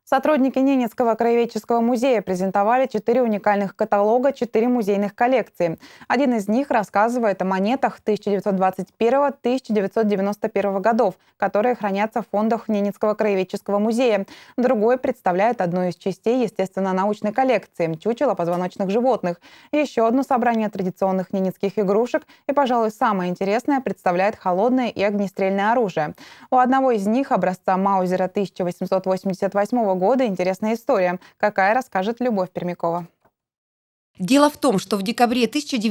Сотрудники Ненецкого краеведческого музея презентовали 4 уникальных каталога, 4 музейных коллекции. Один из них рассказывает о монетах 1921-1991 годов, которые хранятся в фондах Ненецкого краеведческого музея. Другой представляет одну из частей естественно-научной коллекции – чучело позвоночных животных. Еще одно собрание традиционных ненецких игрушек и, пожалуй, самое интересное, представляет холодное и огнестрельное оружие. У одного из них, образца Маузера 1888 года, интересная история, какая расскажет Любовь Пермякова. Дело в том, что в декабре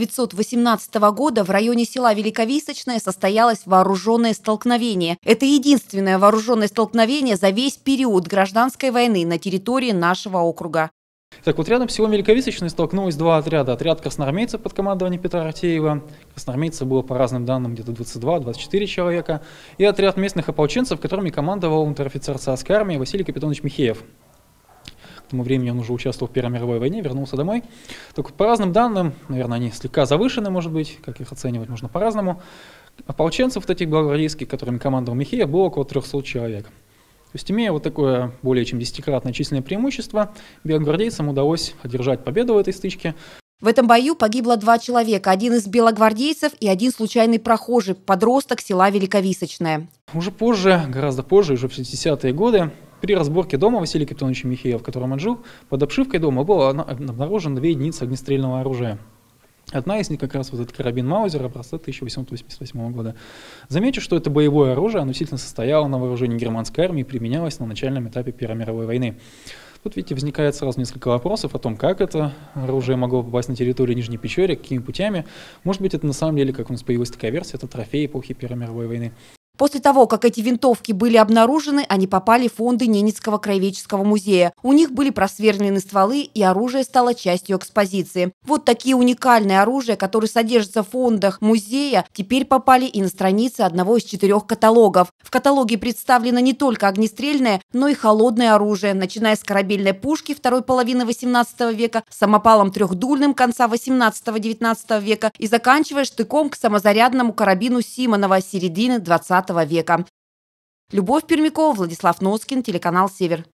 1918 года в районе села Великовисочное состоялось вооруженное столкновение. Это единственное вооруженное столкновение за весь период гражданской войны на территории нашего округа. Так вот, рядом с селом Великовисочное столкнулось два отряда. Отряд красноармейцев под командованием Петра Артеева. Красноармейцев было по разным данным где-то 22-24 человека. И отряд местных ополченцев, которыми командовал унтер-офицер царской армии Василий Капитонович Михеев. К тому времени он уже участвовал в Первой мировой войне, вернулся домой. Так вот, по разным данным, наверное, они слегка завышены, может быть, как их оценивать можно по-разному. Ополченцев вот этих белогвардейских, которыми командовал Михеев, было около 300 человек. То есть, имея вот такое более чем 10-кратное численное преимущество, белогвардейцам удалось одержать победу в этой стычке. В этом бою погибло 2 человека, один из белогвардейцев и один случайный прохожий, подросток села Великовисочное. Уже позже, гораздо позже, уже в 60-е годы, при разборке дома Василия Капитоновича Михеева, в котором он жил, под обшивкой дома было обнаружено 2 единицы огнестрельного оружия. Одна из них как раз вот этот карабин Маузера образца 1888 года. Замечу, что это боевое оружие, оно действительно состояло на вооружении германской армии и применялось на начальном этапе Первой мировой войны. Тут, видите, возникает сразу несколько вопросов о том, как это оружие могло попасть на территорию Нижней Печоры, какими путями. Может быть, это на самом деле, как у нас появилась такая версия, это трофей эпохи Первой мировой войны. После того, как эти винтовки были обнаружены, они попали в фонды Ненецкого краеведческого музея. У них были просверлены стволы, и оружие стало частью экспозиции. Вот такие уникальные оружия, которые содержатся в фондах музея, теперь попали и на страницы одного из 4 каталогов. В каталоге представлено не только огнестрельное, но и холодное оружие, начиная с корабельной пушки второй половины XVIII века, самопалом трехдульным конца XVIII-XIX века и заканчивая штыком к самозарядному карабину Симонова середины XX века. Любовь Пермякова, Владислав Носкин, телеканал «Север».